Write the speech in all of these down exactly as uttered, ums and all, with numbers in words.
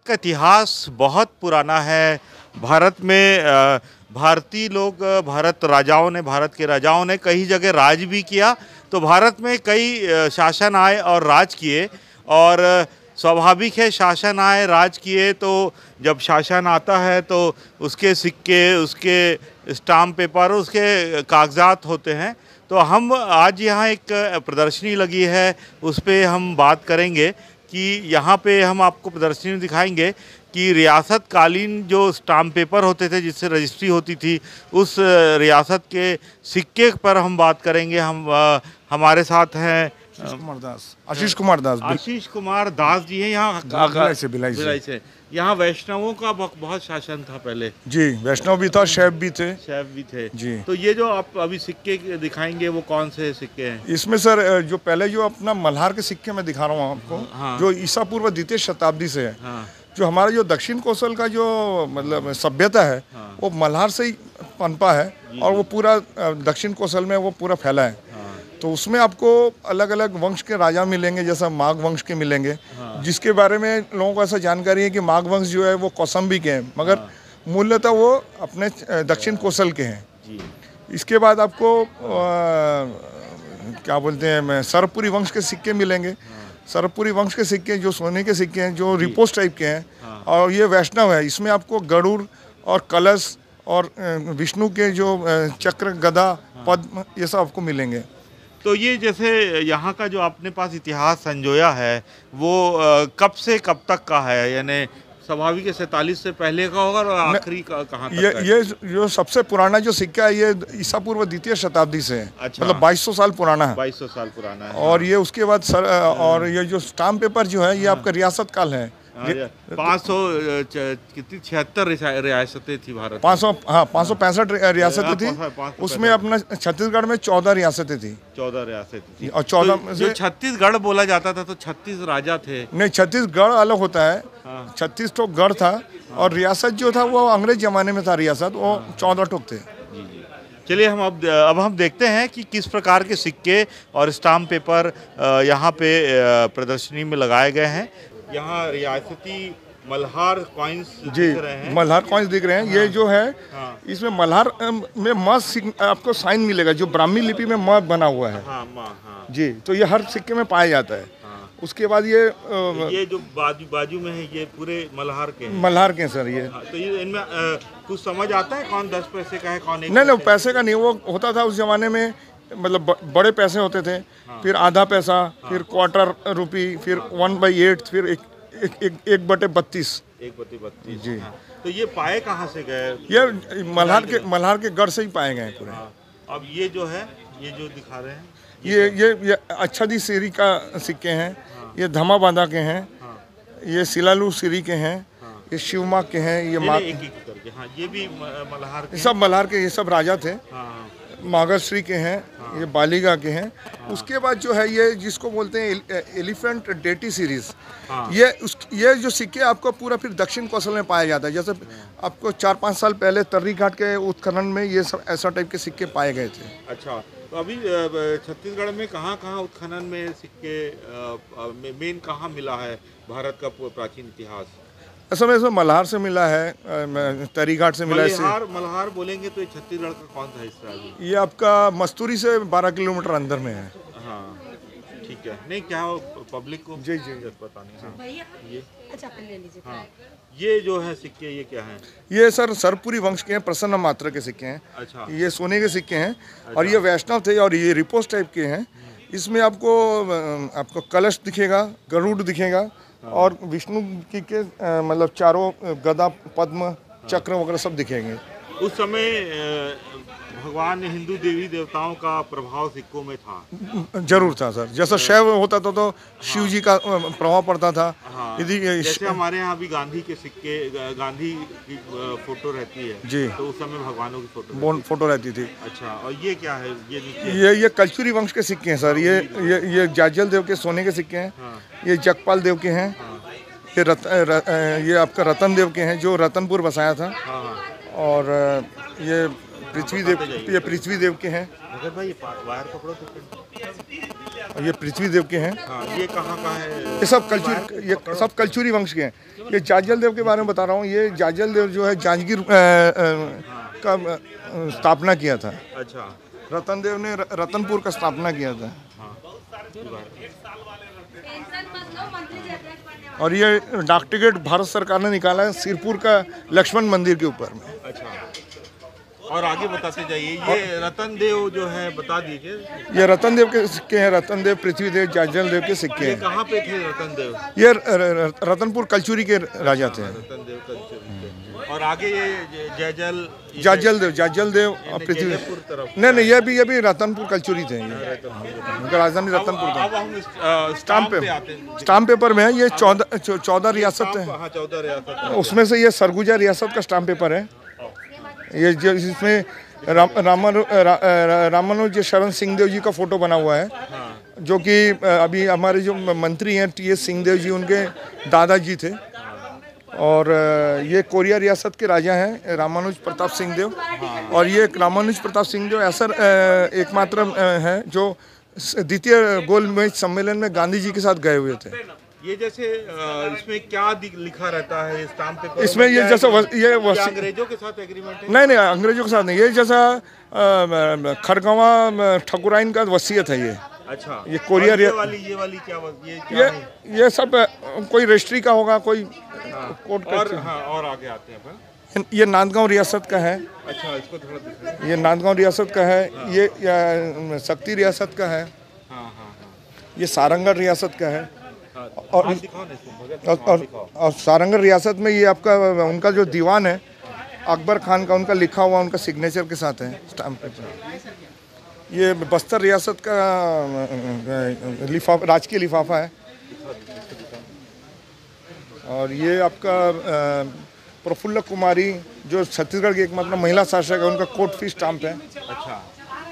का इतिहास बहुत पुराना है। भारत में भारतीय लोग, भारत राजाओं ने, भारत के राजाओं ने कई जगह राज भी किया। तो भारत में कई शासन आए और राज किए, और स्वाभाविक है शासन आए राज किए तो जब शासन आता है तो उसके सिक्के, उसके स्टाम्प पेपर, उसके कागजात होते हैं। तो हम आज यहाँ एक प्रदर्शनी लगी है, उस पर हम बात करेंगे कि यहाँ पे हम आपको प्रदर्शनी में दिखाएंगे कि रियासत कालीन जो स्टाम्प पेपर होते थे जिससे रजिस्ट्री होती थी, उस रियासत के सिक्के पर हम बात करेंगे। हम आ, हमारे साथ हैं आशीष कुमार दास आशीष कुमार दास आशीष कुमार दास जी हैं। यहाँ से भिलाई से यहाँ वैष्णवों का बहुत शासन था पहले। जी, वैष्णव भी था, शैव भी थे शैव भी थे जी। तो ये जो आप अभी सिक्के दिखाएंगे वो कौन से सिक्के हैं? इसमें सर जो पहले जो अपना मल्हार के सिक्के मैं दिखा रहा हूँ आपको, हाँ। जो ईसा पूर्व द्वितीय शताब्दी से है। हाँ। जो हमारा जो दक्षिण कौशल का जो मतलब सभ्यता है, हाँ। वो मल्हार से ही पनपा है और वो पूरा दक्षिण कौशल में वो पूरा फैला है। हाँ। तो उसमें आपको अलग अलग वंश के राजा मिलेंगे, जैसा माघ वंश के मिलेंगे। हाँ। जिसके बारे में लोगों को ऐसा जानकारी है कि माघ वंश जो है वो कौसंबी के हैं, मगर हाँ। मूल्यतः वो अपने दक्षिण कौशल के हैं जी। इसके बाद आपको आ, क्या बोलते हैं, सरपुरी वंश के सिक्के मिलेंगे। सरपुरी वंश के सिक्के जो सोने के सिक्के हैं, जो रिपोस टाइप के हैं। हाँ। और ये वैष्णव है, इसमें आपको गरुड़ और कलश और विष्णु के जो चक्र, गदा, हाँ। पद्म, ये सब आपको मिलेंगे। तो ये जैसे यहाँ का जो अपने पास इतिहास संजोया है वो कब से कब तक का है? यानी स्वाभाविक है सैतालीस से पहले का होगा और आखिरी का कहाँ तक ये का है? ये जो सबसे पुराना जो सिक्का है ये ईसा पूर्व द्वितीय शताब्दी से है। अच्छा। मतलब बाईस सौ साल पुराना है। बाईस सौ साल पुराना है। और ये उसके बाद सर, और ये जो स्टाम्प पेपर जो है ये आपका रियासत काल है। पाँच सौ कितनी छिहत्तर रियासतें थी भारत। पाँच सौ हाँ पाँच सौ पैंसठ रियासतें थी। उसमें अपना छत्तीसगढ़ में चौदह रियासतें थी। चौदह रियासतें थी और चौदह में जो छत्तीसगढ़ बोला जाता था तो छत्तीस राजा थे। नहीं, छत्तीसगढ़ अलग होता है। हाँ। छत्तीस तो गढ़ था। हाँ। और रियासत जो था वो अंग्रेज जमाने में था रियासत, वो हाँ। चौदह टोक थे। जी जी। चलिए हम अब अब हम देखते हैं कि किस प्रकार के सिक्के और स्टाम्प पेपर यहाँ पे प्रदर्शनी में लगाए गए हैं। यहाँ रियासती मल्हार कॉइन्स दिख रहे हैं। मल्हार कॉइन्स दिख रहे हैं। हाँ। ये जो है, हाँ। इसमें मल्हार में म आपको साइन मिलेगा जो ब्राह्मी लिपि में म बना हुआ है। हाँ, हाँ। जी, तो ये हर सिक्के में पाया जाता है। हाँ। उसके बाद ये आ, ये जो बाजू बाजू में है ये पूरे मल्हार के हैं। मल्हार के सर ये। हाँ, तो ये इनमें कुछ समझ आता है कौन दस पैसे का है कौन एक? नहीं नहीं, पैसे का नहीं, वो होता था उस जमाने में, मतलब बड़े पैसे होते थे। हाँ। फिर आधा पैसा, हाँ। फिर क्वार्टर रुपी, फिर हाँ। वन बाई एट, फिर एक एक, एक, एक बटे बत्तीस। एक बटे बत्तीस जी। हाँ। तो ये पाए कहाँ से गए? ये मल्हार के मल्हार के गढ़ से ही पाए गए पूरे। हाँ। अब ये जो है, ये जो दिखा रहे हैं ये ये ये अच्छादी सीरी का सिक्के हैं। हाँ। ये धमा बांधा के हैं। हाँ। ये सिलालू सीरी के हैं। हाँ। ये शिवमा के हैं। ये माँ एक एक करके। हाँ, ये भी मल्हार के, सब मल्हार के, ये सब राजा थे। हाँ। मागश्री के हैं। हाँ। ये बालिगा के हैं। हाँ। उसके बाद जो है ये जिसको बोलते हैं एलिफेंट डेटी सीरीज। हाँ। ये उस ये जो सिक्के आपको पूरा फिर दक्षिण कौशल में पाया जाता है। जैसे आपको चार पाँच साल पहले तर्री घाट के उत्खनन में ये सब ऐसा टाइप के सिक्के पाए गए थे। अच्छा, तो अभी छत्तीसगढ़ में कहाँ कहाँ उत्खनन में सिक्के मेन कहाँ मिला है भारत का प्राचीन इतिहास? असल में इसमें मल्हार से मिला है, तर्री घाट से मिला है। मल्हार मल्हार बोलेंगे तो छत्तीसगढ़ का कौन सा हिस्सा है? ये आपका मस्तूरी से बारह किलोमीटर अंदर में है। हाँ, ठीक है। नहीं, क्या पब्लिक को जी जी पता नहीं। हाँ। ये अच्छा, अपन ले लीजिए। हाँ, ये जो है सिक्के ये क्या हैं? ये सर सरपुरी वंश के हैं, प्रसन्न मात्रा के सिक्के हैं। अच्छा। ये सोने के सिक्के हैं। अच्छा। और ये वैष्णव थे और ये रिपोस टाइप के हैं। इसमें आपको आपको कलश दिखेगा, गरुड़ दिखेगा। हाँ। और विष्णु की के मतलब चारों गदा, पद्म, चक्र वगैरह सब दिखेंगे। उस समय भगवान हिंदू देवी देवताओं का प्रभाव सिक्कों में था। जरूर था सर। जैसा शैव होता था तो हाँ। शिव जी का प्रभाव पड़ता था। हाँ। यदि जैसे हमारे यहाँ भी गांधी के सिक्के, गांधी की फोटो रहती है जी, तो उस समय भगवानों की फोटो फोटो रहती थी। अच्छा, और ये क्या है? ये ये ये कलचुरी वंश के सिक्के हैं सर। ये ये ये जाजल देव के सोने के सिक्के हैं। हाँ। ये जगपाल देव के हैं। हाँ। ये रत, र, ये आपका रतन देव के हैं जो रतनपुर बसाया था। हाँ। और ये पृथ्वी देव, ये पृथ्वी देव के हैं। भाई ये वायर पकड़ो तो। ये पृथ्वी देव के हैं। हाँ, ये कहाँ का है? ये सब कल्चुरी, ये सब कल्चुरी वंश के हैं। ये जाजल देव के बारे में बता रहा हूँ। ये जाजल देव जो है जांजगीर अ, अ, का अ, स्थापना किया था। अच्छा। रतन देव ने र- रतनपुर का स्थापना किया था। और ये डाक टिकट भारत सरकार ने निकाला है सिरपुर का लक्ष्मण मंदिर के ऊपर में। अच्छा, और आगे बताते जाइए। ये रतन देव जो है बता दीजिए। ये रतन देव के सिक्के हैं। रतन देव, पृथ्वी देव, जाजल देव के सिक्के ये हैं। कहाँ पे थे रतन देव? ये र- र- रतनपुर कलचुरी के राजा थे। रतन देव कल्चर। और आगे ये ज- जयजल जाजल देव, जाजल देव और पृथ्वी जयपुर तरफ। नहीं नहीं ये भी ये भी रतनपुर कलचुरी थे। ये उनका राजधानी रतनपुर था। अब हम इस, अ, स्टाम्प पे पे आते हैं। स्टाम्प पेपर में है। ये चौदह चौदह रियासत है। हाँ, चौदह रियासत। उसमें से ये सरगुजा रियासत का स्टाम्प पेपर है। ये जो इसमें राम रामानु रा, रा, रामानुज शरण सिंहदेव जी का फोटो बना हुआ है, जो कि अभी हमारे जो मंत्री हैं टी एस सिंहदेव जी, उनके दादाजी थे। और ये कोरिया रियासत के राजा हैं रामानुज प्रताप सिंहदेव। और ये रामानुज प्रताप सिंहदेव ऐसा एकमात्र हैं जो द्वितीय गोलमेज सम्मेलन में गांधी जी के साथ गए हुए थे। ये जैसे अ, इसमें क्या दि- लिखा रहता है स्टाम्प पेपर? इसमें ये जैसा वस- ये वस- क्या अंग्रेजों के साथ एग्रीमेंट है? नहीं नहीं अंग्रेजों के साथ नहीं। ये जैसा अ, खड़गवा ठकुराइन का वसीयत है ये। अच्छा, ये कोरिया और ये रिया- वाली ये वाली क्या ये क्या ये है? ये सब अ, कोई रजिस्ट्री का होगा, कोई कोर्ट का। और हाँ, और आगे आते हैं अपन। ये नांदगांव रियासत का है। अच्छा, इसको थोड़ा दिखाइए। ये नांदगांव रियासत का है। ये अ, शक्ति रियासत का है। हाँ हाँ हाँ। ये सारंगढ़ रियासत का है। और हाथ दिखाओ ना इसको, भगत और, हाथ और, दिखाओ। और सारंगढ़ रियासत में ये आपका उनका जो दीवान है अकबर खान का, उनका लिखा हुआ उनका सिग्नेचर के साथ है स्टाम्प पेपर। ये बस्तर रियासत का अ, लिफाफा, राजकीय लिफाफा है। और ये आपका अ, प्रफुल्ल कुमारी जो छत्तीसगढ़ की एकमात्र महिला शासक है, उनका कोर्ट फी स्टाम्प है। अच्छा,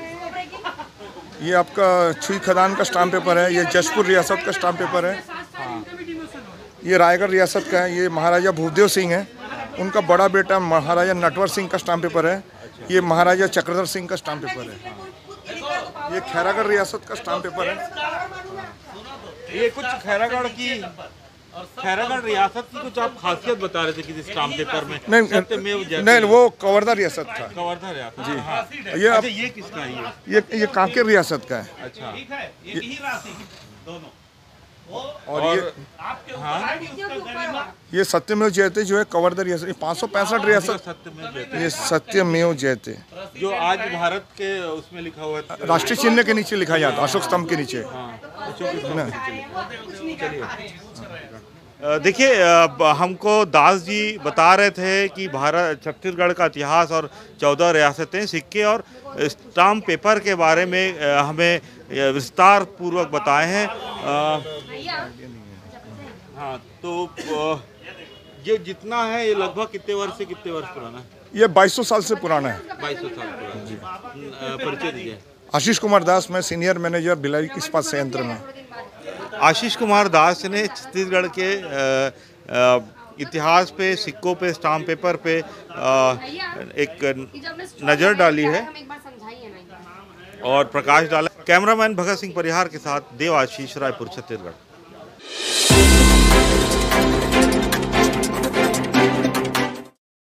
ये आपका छुई खदान का स्टाम्प पेपर है। ये जशपुर रियासत का स्टाम्प पेपर है। ये रायगढ़ रियासत का है। ये महाराजा भूदेव सिंह है, उनका बड़ा बेटा महाराजा नटवर सिंह का स्टाम्प पेपर है। ये महाराजा चक्रधर सिंह का स्टाम्प पेपर है। ये खैरागढ़ रियासत का स्टाम्प पेपर है। ये कुछ खैरागढ़ की खैरागढ़ रियासत की कुछ आप खासियत बता रहे थे किसी स्टाम्प पेपर में। नहीं सत्यमेव जयते। नहीं वो कवर्धा रियासत था। कवर्धा रियासत जी। हाँ। ये आप- अच्छा, ये किसका है ये? ये ये कांकेर रियासत का है। अच्छा, और ये हाँ, ये सत्यमेव जयते जो है कवर्धा रियासत, पाँच सौ पैंसठ रियासत। सत्यमेव जयते ये सत्यमेव जयते जो आज भारत के उसमें लिखा हुआ है। राष्ट्रीय चिन्ह के नीचे लिखा जाता, अशोक स्तंभ के नीचे। अ, देखिए, अ, हमको दास जी बता रहे थे कि भारत छत्तीसगढ़ का इतिहास और चौदह रियासतें, सिक्के और स्टाम्प पेपर के बारे में अ, हमें अ, विस्तार पूर्वक बताए हैं। अ, हाँ, तो अ, ये जितना है ये लगभग कितने वर्ष से कितने वर्ष पुराना है? ये बाईस सौ साल से पुराना है। बाईस सौ साल पुराना। अ, परिचय दीजिए। आशीष कुमार दास, मैं सीनियर मैनेजर भिलाई इस्पात संयंत्र में। आशीष कुमार दास ने छत्तीसगढ़ के अ, अ, इतिहास पे, सिक्कों पे, स्टाम्प पेपर पे अ, एक नज़र डाली है और प्रकाश डाला। कैमरामैन भगत सिंह परिहार के साथ देव आशीष, रायपुर, छत्तीसगढ़।